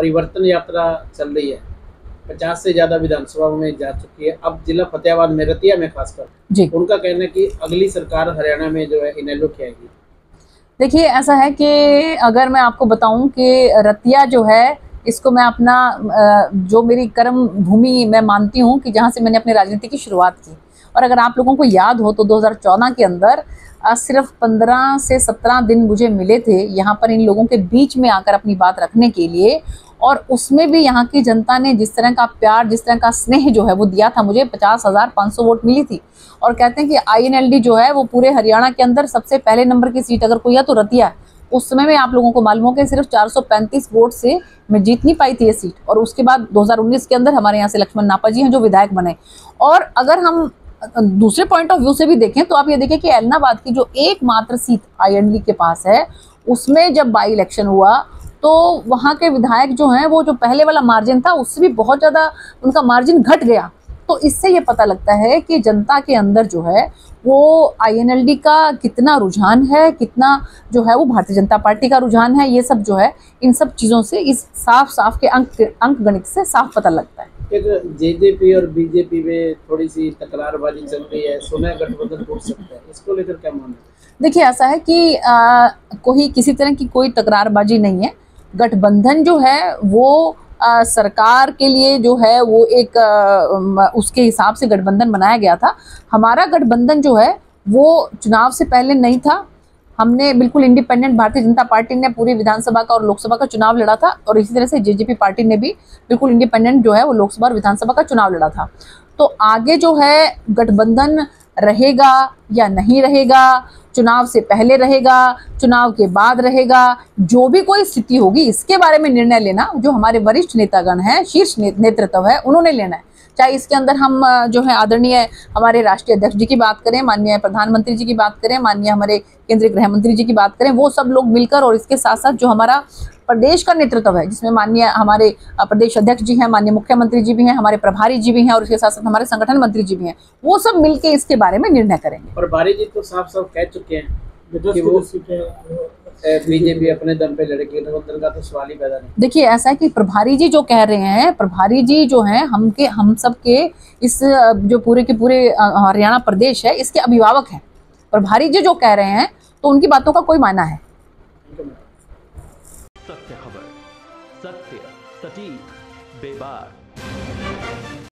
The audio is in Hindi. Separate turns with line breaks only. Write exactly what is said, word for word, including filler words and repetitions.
परिवर्तन यात्रा चल रही है, पचास से ज्यादा विधानसभा में जा चुकी है। अब जिला फतेहाबाद में, रतिया में खासकर जी, उनका कहना है कि अगली सरकार हरियाणा में जो है इनेलो की आएगी।
देखिए ऐसा है कि अगर मैं आपको बताऊं कि रतिया जो है, इसको मैं अपना जो मेरी कर्म भूमि मैं मानती हूं कि जहां से मैंने अपनी राजनीति की शुरुआत की। और अगर आप लोगों को याद हो तो दो हज़ार चौदह के अंदर सिर्फ पंद्रह से सत्रह दिन मुझे मिले थे यहाँ पर इन लोगों के बीच में आकर अपनी बात रखने के लिए, और उसमें भी यहाँ की जनता ने जिस तरह का प्यार, जिस तरह का स्नेह जो है वो दिया था मुझे, पचास हजार पाँच सौ वोट मिली थी। और कहते हैं कि आई एन एल डी जो है वो पूरे हरियाणा के अंदर सबसे पहले नंबर की सीट अगर कोई है तो रतिया है। उस समय में आप लोगों को मालूम हो कि सिर्फ चार सौ पैंतीस वोट से मैं जीत नहीं पाई थी ये सीट। और उसके बाद दो हज़ार उन्नीस के अंदर हमारे यहाँ से लक्ष्मण नापा जी हैं जो विधायक बने। और अगर हम दूसरे पॉइंट ऑफ व्यू से भी देखें तो आप ये देखें कि एलनाबाद की जो एकमात्र सीट आई एन डी के पास है, उसमें जब बाई इलेक्शन हुआ तो वहाँ के विधायक जो हैं वो जो पहले वाला मार्जिन था उससे भी बहुत ज़्यादा उनका मार्जिन घट गया। तो इससे ये पता लगता है कि जनता के अंदर जो है वो आई एन एल डी का कितना रुझान है, कितना जो है वो भारतीय जनता पार्टी का रुझान है। ये सब जो है इन सब चीज़ों से, इस साफ साफ के अंक अंक गणित से साफ पता लगता है।
जे जे पी और बी जे पी में थोड़ी सी तकरारबाजी चल रही है, सुना गठबंधन टूट सकता है, इसको लेकर क्या मानना है?
देखिए ऐसा है कि आ, कोई किसी तरह की कोई तकरारबाजी नहीं है। गठबंधन जो है वो आ, सरकार के लिए जो है वो एक आ, उसके हिसाब से गठबंधन बनाया गया था। हमारा गठबंधन जो है वो चुनाव से पहले नहीं था। हमने बिल्कुल इंडिपेंडेंट, भारतीय जनता पार्टी ने पूरी विधानसभा का और लोकसभा का चुनाव लड़ा था, और इसी तरह से जे जे पी पार्टी ने भी बिल्कुल इंडिपेंडेंट जो है वो लोकसभा और विधानसभा का चुनाव लड़ा था। तो आगे जो है गठबंधन रहेगा या नहीं रहेगा, चुनाव से पहले रहेगा, चुनाव के बाद रहेगा, जो भी कोई स्थिति होगी इसके बारे में निर्णय लेना जो हमारे वरिष्ठ नेतागण हैं, शीर्ष नेतृत्व है, उन्होंने लेना है। चाहे इसके अंदर हम जो है आदरणीय हमारे राष्ट्रीय अध्यक्ष जी की बात करें, माननीय प्रधानमंत्री जी की बात करें, माननीय हमारे केंद्रीय गृह मंत्री जी की बात करें, वो सब लोग मिलकर, और इसके साथ साथ जो हमारा प्रदेश का नेतृत्व है जिसमें माननीय हमारे प्रदेश अध्यक्ष जी हैं, माननीय मुख्यमंत्री जी भी हैं, हमारे प्रभारी जी भी हैं, और इसके साथ साथ हमारे संगठन मंत्री जी भी हैं, वो सब मिलके इसके बारे में निर्णय करेंगे।
प्रभारी जी तो साफ साफ कह चुके हैं कि वो बीजेपी अपने दम पे लड़ेगी, गठबंधन का तो सवाल ही पैदा नहीं।
देखिए ऐसा है कि प्रभारी जी जो कह रहे हैं, प्रभारी जी जो हैं हम के हम सब के इस जो पूरे के पूरे हरियाणा प्रदेश है इसके अभिभावक हैं। प्रभारी जी जो कह रहे हैं तो उनकी बातों का कोई मायना है।
सत्य खबर, सत्य, सटीक, बेबाक।